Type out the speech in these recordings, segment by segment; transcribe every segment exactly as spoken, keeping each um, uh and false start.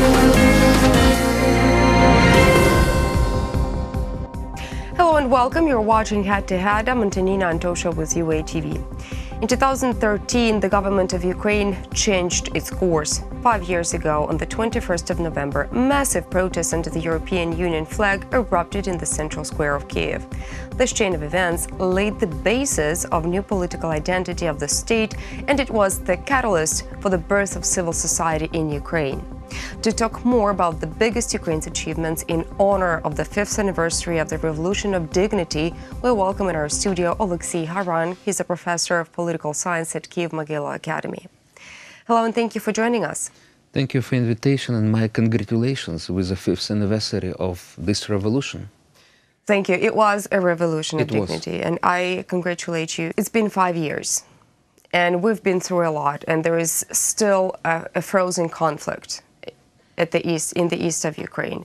Hello and welcome. You're watching Head to Head. I'm Antonina Antosha with U A T V. In two thousand thirteen, the government of Ukraine changed its course. Five years ago, on the twenty-first of November, massive protests under the European Union flag erupted in the central square of Kyiv. This chain of events laid the basis of new political identity of the state, and it was the catalyst for the birth of civil society in Ukraine. To talk more about the biggest Ukraine's achievements in honor of the fifth anniversary of the Revolution of Dignity, we welcome in our studio Oleksiy Haran. He's a professor of political science at Kyiv-Mohyla Academy. Hello and thank you for joining us. Thank you for the invitation and my congratulations with the fifth anniversary of this revolution. Thank you. It was a revolution of It was. dignity, and I congratulate you. It's been five years, and we've been through a lot, and there is still a, a frozen conflict at the east, in the east of Ukraine.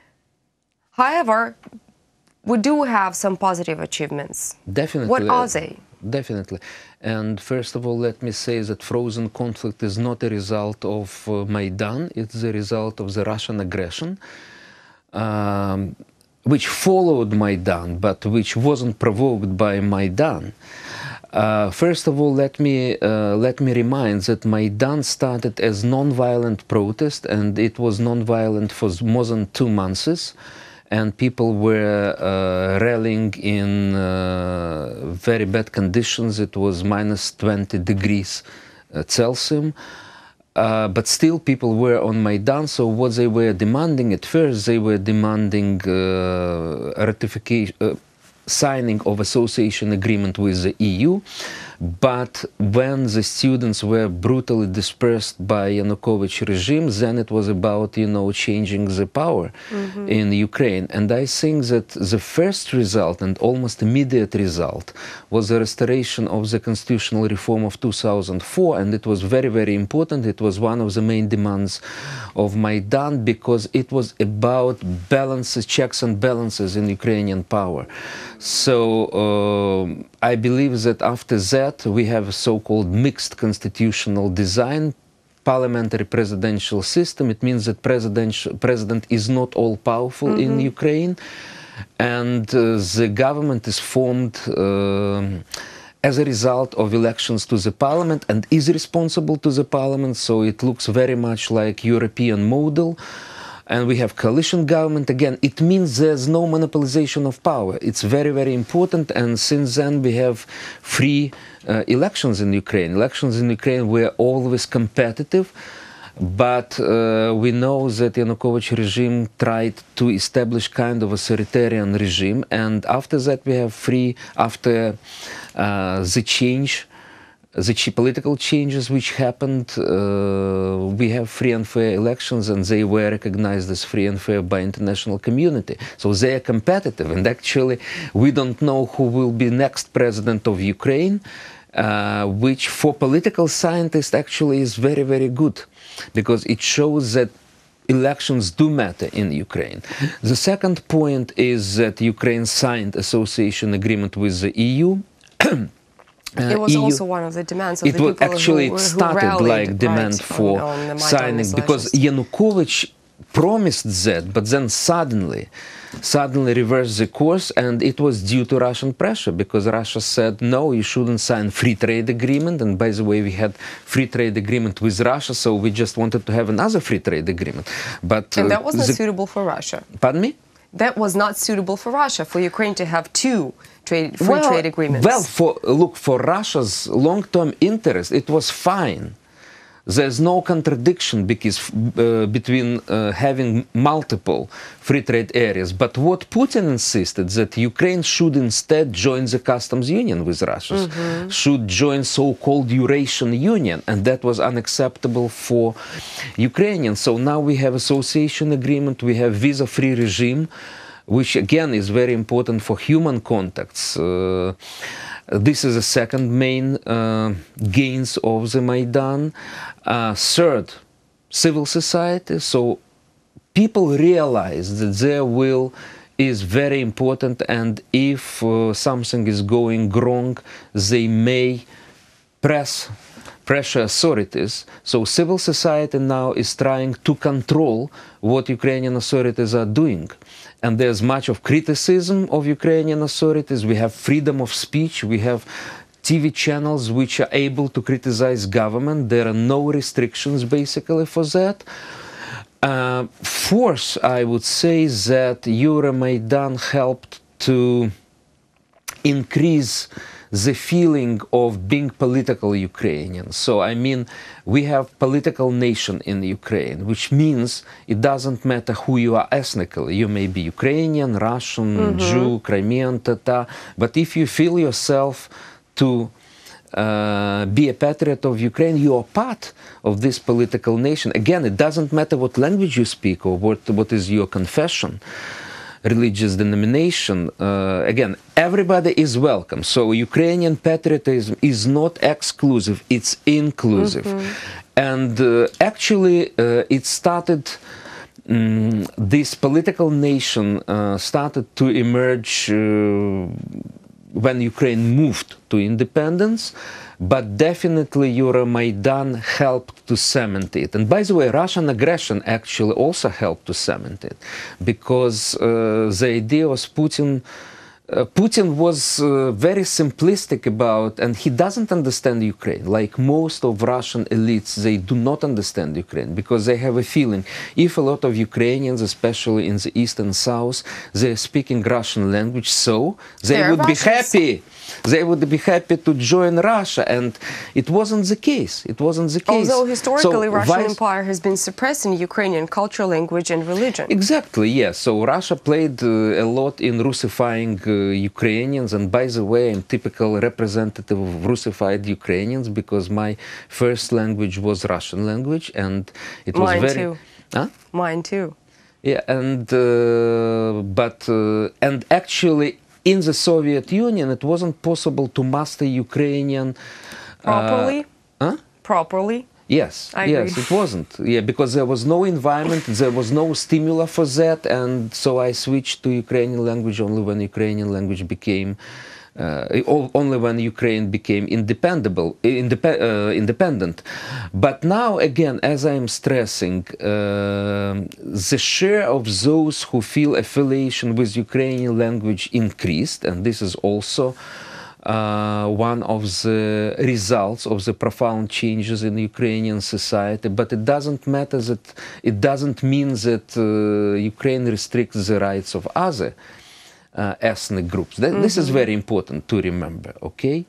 However, we do have some positive achievements. Definitely. What are they? Definitely. And first of all, let me say that frozen conflict is not a result of uh, Maidan. It's the result of the Russian aggression, um, which followed Maidan, but which wasn't provoked by Maidan. Uh, first of all, let me uh, let me remind that Maidan started as non-violent protest, and it was non-violent for more than two months, and people were uh, rallying in uh, very bad conditions. It was minus twenty degrees uh, Celsius, uh, but still people were on Maidan. So what they were demanding at first, they were demanding uh, ratification. Uh, signing of association agreement with the E U, but when the students were brutally dispersed by Yanukovych regime, then it was about, you know, changing the power mm-hmm. in Ukraine. And I think that the first result and almost immediate result was the restoration of the constitutional reform of two thousand four, and it was very, very important. It was one of the main demands of Maidan because it was about balances, checks and balances in Ukrainian power. So uh, I believe that after that we have a so-called mixed constitutional design, parliamentary presidential system. It means that presidential president is not all-powerful mm-hmm. in Ukraine, and uh, the government is formed uh, as a result of elections to the parliament and is responsible to the parliament. So it looks very much like European model. And we have coalition government. Again, it means there's no monopolization of power. It's very, very important. And since then, we have free uh, elections in Ukraine. Elections in Ukraine were always competitive. But uh, we know that Yanukovych regime tried to establish kind of authoritarian regime. And after that, we have free, after uh, the change, the political changes which happened, uh, we have free and fair elections, and they were recognized as free and fair by international community. So they are competitive, and actually we don't know who will be next president of Ukraine, uh, which for political scientists actually is very, very good, because it shows that elections do matter in Ukraine. The second point is that Ukraine signed association agreement with the E U. Uh, it was E U, also one of the demands of it the was people actually who, it who started rallied, like demand right, for on, on signing, because Yanukovych promised that, but then suddenly, suddenly reversed the course, and it was due to Russian pressure, because Russia said, no, you shouldn't sign free trade agreement. And by the way, we had free trade agreement with Russia, so we just wanted to have another free trade agreement. But and that was not the, suitable for Russia. Pardon me? That was not suitable for Russia, for Ukraine to have two trade, free well, trade agreements. Well, for, look, for Russia's long-term interest, it was fine. There's no contradiction because, uh, between uh, having multiple free trade areas. But what Putin insisted, that Ukraine should instead join the customs union with Russia, mm-hmm. should join so-called Eurasian Union, and that was unacceptable for Ukrainians. So now we have association agreement, we have visa-free regime, which again is very important for human contacts. Uh, This is the second main uh, gains of the Maidan. Uh, third, civil society. So people realize that their will is very important, and if uh, something is going wrong, they may press pressure authorities. So civil society now is trying to control what Ukrainian authorities are doing. And there's much of criticism of Ukrainian authorities. We have freedom of speech. We have T V channels which are able to criticize government. There are no restrictions basically for that. Uh, fourth, I would say that Euromaidan helped to increase the feeling of being political Ukrainian. So, I mean, we have political nation in Ukraine, which means it doesn't matter who you are ethnically. You may be Ukrainian, Russian, mm-hmm. Jew, Crimean, Tatar, but if you feel yourself to uh, be a patriot of Ukraine, you are part of this political nation. Again, it doesn't matter what language you speak or what, what is your confession, religious denomination. Uh, again, everybody is welcome. So Ukrainian patriotism is not exclusive, it's inclusive. Mm-hmm. And uh, actually, uh, it started, um, this political nation uh, started to emerge uh, when Ukraine moved to independence, but definitely Euromaidan helped to cement it. And by the way, Russian aggression actually also helped to cement it, because uh, the idea was Putin, uh, Putin was uh, very simplistic about, and he doesn't understand Ukraine. Like most of Russian elites, they do not understand Ukraine, because they have a feeling, if a lot of Ukrainians, especially in the east and south, they're speaking Russian language, so they They're would Russians. be happy. They would be happy to join Russia, and it wasn't the case. It wasn't the case. Although historically, so, Russian vice Empire has been suppressing Ukrainian culture, language, and religion. Exactly, yes. So Russia played uh, a lot in Russifying uh, Ukrainians, and by the way, I'm typical representative of Russified Ukrainians, because my first language was Russian language, and it was Mine very. too. Huh? Mine too. Yeah, and uh, but uh, and actually, in the Soviet Union, it wasn't possible to master Ukrainian Properly? Uh, huh? Properly? Yes, I yes, agree. it wasn't. Yeah, because there was no environment, there was no stimuli for that, and so I switched to Ukrainian language only when Ukrainian language became, uh, only when Ukraine became independable, indep uh, independent. But now, again, as I am stressing, uh, the share of those who feel affiliation with Ukrainian language increased, and this is also Uh, one of the results of the profound changes in Ukrainian society. But it doesn't matter that, it doesn't mean that uh, Ukraine restricts the rights of other uh, ethnic groups. Th mm-hmm. This is very important to remember, okay?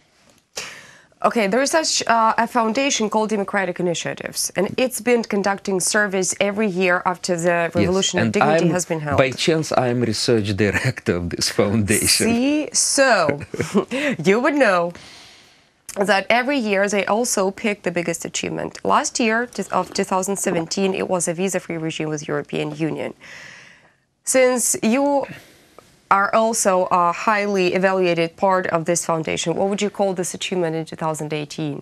Okay, there is such uh, a foundation called Democratic Initiatives, and it's been conducting surveys every year after the Revolution yes, of Dignity I'm, has been held. By chance, I am research director of this foundation. See, so you would know that every year they also pick the biggest achievement. Last year of two thousand seventeen, it was a visa-free regime with European Union. Since you are also a highly evaluated part of this foundation, what would you call this achievement in two thousand eighteen?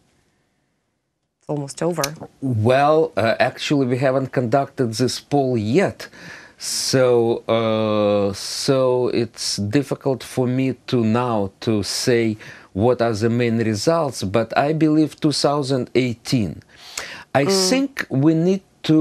It's almost over. Well, uh, actually, we haven't conducted this poll yet. So, uh, so it's difficult for me to now to say what are the main results, but I believe two thousand eighteen. I mm. think we need to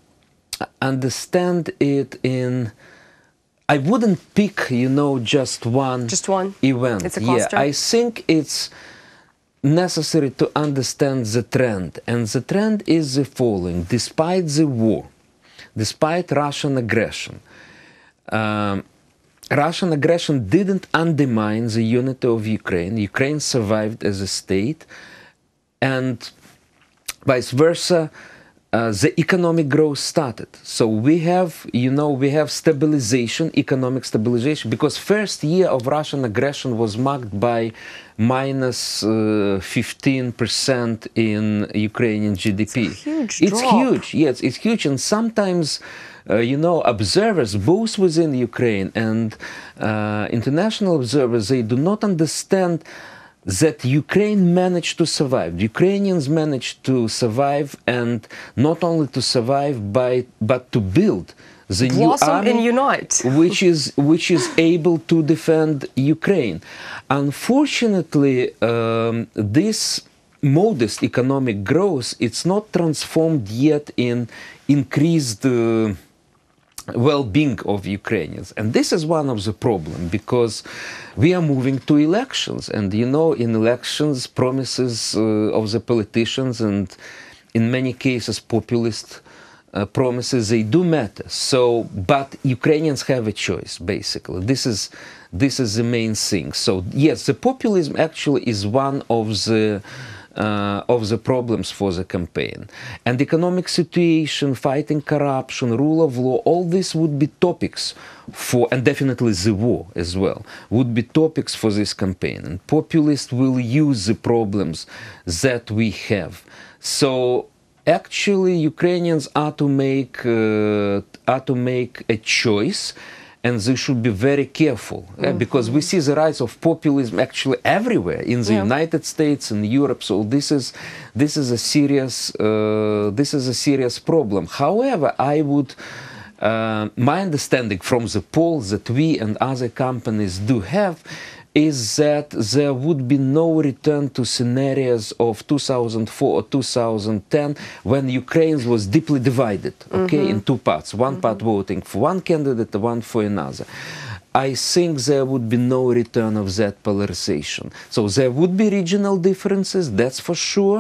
understand it in, I wouldn't pick, you know, just one, just one event. It's a cluster. Yeah, I think it's necessary to understand the trend, and the trend is the following: despite the war, despite Russian aggression, um, Russian aggression didn't undermine the unity of Ukraine. Ukraine survived as a state, and vice versa. Uh, the economic growth started. So we have, you know, we have stabilization, economic stabilization, because first year of Russian aggression was marked by minus fifteen percent in Ukrainian G D P. It's a huge It's drop. huge, yes, it's huge. And sometimes, uh, you know, observers, both within Ukraine and uh, international observers, they do not understand that Ukraine managed to survive. The Ukrainians managed to survive, and not only to survive, by, but to build the Blossom new army, and unite. which is which is able to defend Ukraine. Unfortunately, um, this modest economic growth, it's not transformed yet in increased uh, well-being of Ukrainians. And this is one of the problems, because we are moving to elections. And you know, in elections, promises uh, of the politicians, and in many cases populist uh, promises, they do matter. So, but Ukrainians have a choice, basically. This is, this is the main thing. So yes, the populism actually is one of the Uh, of the problems for the campaign. And economic situation, fighting corruption, rule of law, all this would be topics for, and definitely the war as well, would be topics for this campaign. And populists will use the problems that we have. So actually Ukrainians are to make, uh, are to make a choice, and they should be very careful, mm-hmm. uh, because we see the rise of populism actually everywhere in the yeah. United States and Europe. So this is this is a serious uh, this is a serious problem. However, I would uh, my understanding from the polls that we and other companies do have is that there would be no return to scenarios of two thousand four or two thousand ten, when Ukraine was deeply divided, okay, mm-hmm. in two parts, one mm-hmm. part voting for one candidate, one for another. I think there would be no return of that polarization. So there would be regional differences, that's for sure,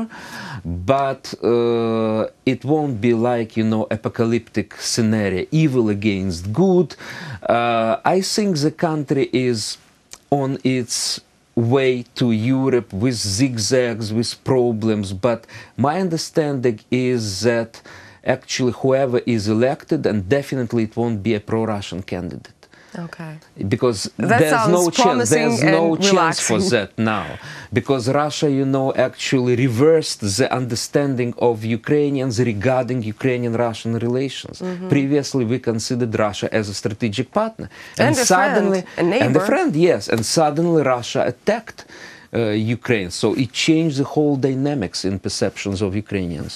but uh, it won't be like, you know, apocalyptic scenario, evil against good. Uh, I think the country is on its way to Europe with zigzags, with problems, but my understanding is that actually whoever is elected, and definitely it won't be a pro-Russian candidate. Okay. Because that there's no chance, there's no chance for that now. Because Russia, you know, actually reversed the understanding of Ukrainians regarding Ukrainian-Russian relations. Mm-hmm. Previously, we considered Russia as a strategic partner. And, and a suddenly, friend, a neighbor. And a friend, yes. And suddenly Russia attacked uh, Ukraine. So it changed the whole dynamics in perceptions of Ukrainians.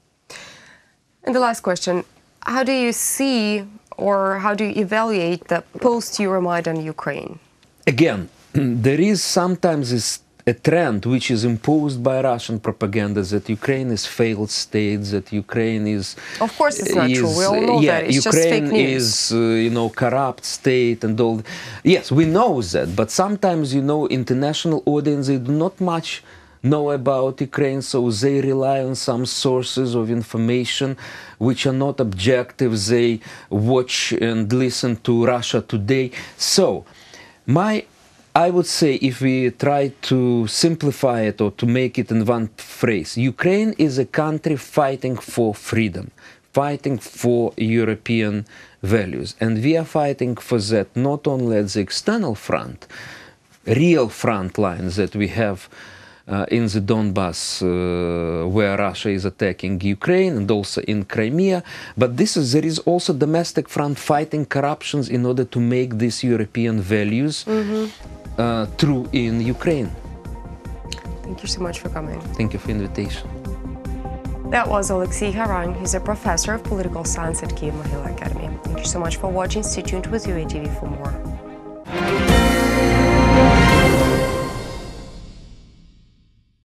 Yeah. And the last question, how do you see or how do you evaluate the post-Euromaidan Ukraine? Again, there is sometimes this, a trend which is imposed by Russian propaganda that Ukraine is failed state, that Ukraine is... Of course it's not is, true, we all know yeah, that, it's Ukraine just fake news. is, uh, you know, corrupt state and all. Yes, we know that, but sometimes, you know, international audience, they do not much know about Ukraine, so they rely on some sources of information which are not objective. They watch and listen to Russia Today. So, my, I would say, if we try to simplify it or to make it in one phrase, Ukraine is a country fighting for freedom, fighting for European values. And we are fighting for that not only at the external front, real front lines that we have Uh, in the Donbass, uh, where Russia is attacking Ukraine, and also in Crimea. But this is, there is also domestic front fighting corruptions in order to make these European values mm-hmm. uh, true in Ukraine. Thank you so much for coming. Thank you for the invitation. That was Oleksiy Haran. He's a professor of political science at Kyiv-Mohyla Academy. Thank you so much for watching. Stay tuned with U A T V for more.